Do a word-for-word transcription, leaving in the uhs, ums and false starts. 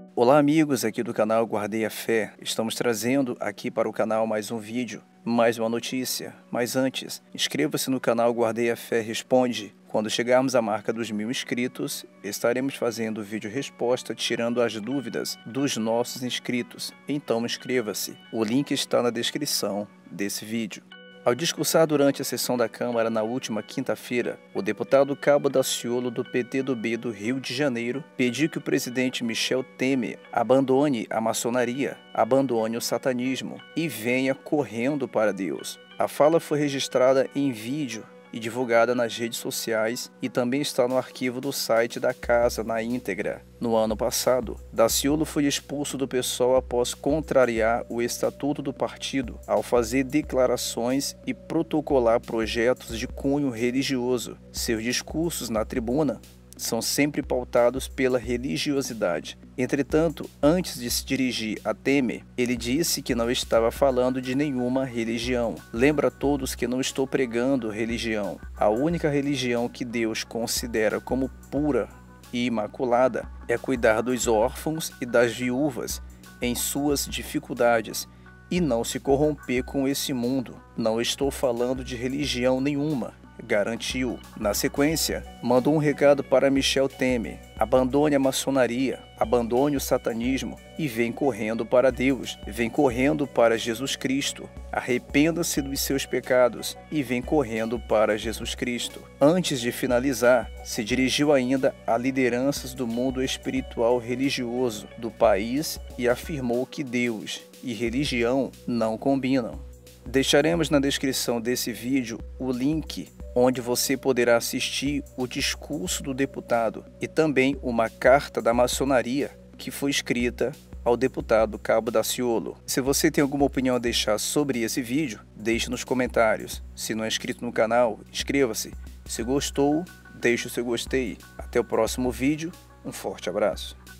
Olá amigos aqui do canal Guardei a Fé, estamos trazendo aqui para o canal mais um vídeo, mais uma notícia, mas antes, inscreva-se no canal Guardei a Fé Responde. Quando chegarmos à marca dos mil inscritos, estaremos fazendo vídeo resposta tirando as dúvidas dos nossos inscritos, então inscreva-se, o link está na descrição desse vídeo. Ao discursar durante a sessão da Câmara na última quinta-feira, o deputado Cabo Daciolo do P T do B do Rio de Janeiro pediu que o presidente Michel Temer abandone a maçonaria, abandone o satanismo e venha correndo para Deus. A fala foi registrada em vídeo e divulgada nas redes sociais e também está no arquivo do site da casa na íntegra. No ano passado, Daciolo foi expulso do P SOL após contrariar o estatuto do partido ao fazer declarações e protocolar projetos de cunho religioso. Seus discursos na tribuna são sempre pautados pela religiosidade. Entretanto, antes de se dirigir a Temer, ele disse que não estava falando de nenhuma religião. Lembra a todos que não estou pregando religião. A única religião que Deus considera como pura e imaculada é cuidar dos órfãos e das viúvas em suas dificuldades e não se corromper com esse mundo. Não estou falando de religião nenhuma, garantiu. Na sequência, mandou um recado para Michel Temer: abandone a maçonaria, abandone o satanismo e vem correndo para Deus, vem correndo para Jesus Cristo, arrependa-se dos seus pecados e vem correndo para Jesus Cristo. Antes de finalizar, se dirigiu ainda a lideranças do mundo espiritual religioso do país e afirmou que Deus e religião não combinam. Deixaremos na descrição desse vídeo o link onde você poderá assistir o discurso do deputado e também uma carta da maçonaria que foi escrita ao deputado Cabo Daciolo. Se você tem alguma opinião a deixar sobre esse vídeo, deixe nos comentários. Se não é inscrito no canal, inscreva-se. Se gostou, deixe o seu gostei. Até o próximo vídeo, um forte abraço.